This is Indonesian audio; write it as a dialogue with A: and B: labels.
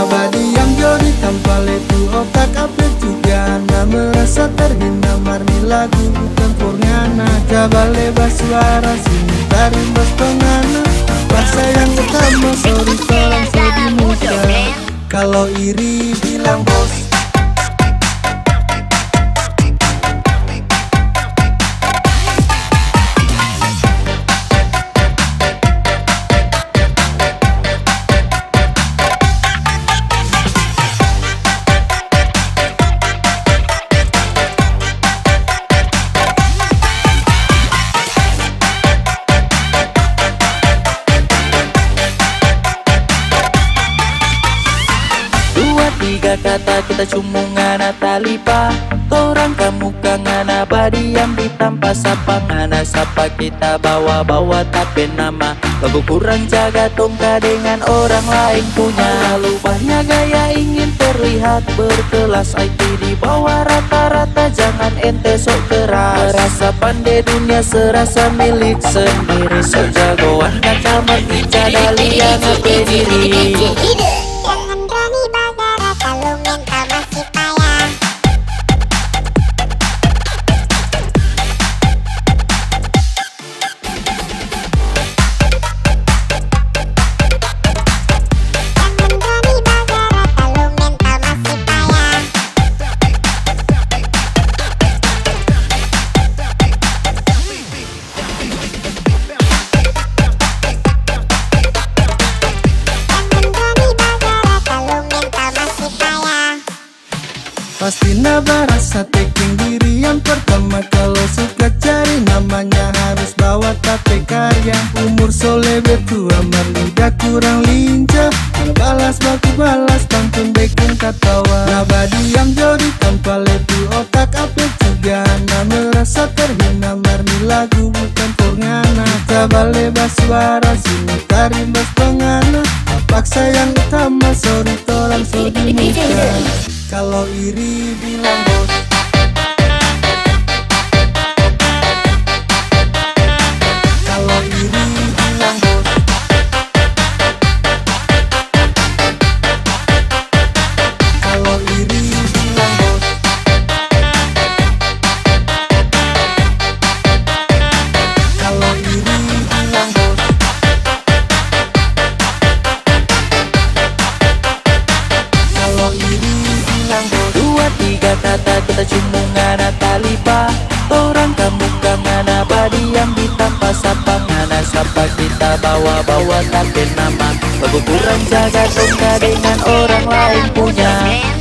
A: Nabadi yang jodi tanpa letu otak update juga. Anda merasa terhina marni lagu bukan Furngana. Coba lebar suara sini tarimbas pengana. Paksa yang utama sorry tolong sedih muka. Kalau iri bilang bos.
B: Tiga kata kita cumungana talipa. Torang kamu kangana badi yang ditampa sapa ngana. Sapa kita bawa-bawa tapi nama bagus kurang jaga tongka dengan orang lain punya. Lupanya gaya ingin terlihat berkelas IT di bawah rata-rata. Jangan ente sok keras. Merasa pandai dunia serasa milik sendiri. Sok jagoan kaca mertica dali yang ngape diri.
C: Jangan berani bagara kalau mental masih payah. Jangan berani bagara kalau mental masih payah.
A: Pasti naba rasa taking diri yang pertama. Kalau suka cari namanya harus bawa tape karya. Umur soleh betua merlidah kurang lincah. Balas baku balas pantun beken katawa. Naba diam jodi tanpa letu otak apa juga. Anda merasa terhina marni lagu bukan Furngana. Coba lebar suara sini tarimbas pengana. Paksa yang utama sorry tolong sedih muka. Kalau iri bilang bos. Kalau iri bilang bos. Kalau iri bilang bos. Kalau iri bilang bos. Kalau iri
B: Dua tiga kata kita cumungana talipa. Torang kamu kangana badi yang ditampa sapa ngana. Sapa kita bawa-bawa tapi nama bagus kurang jaga tongka dengan orang lain punya.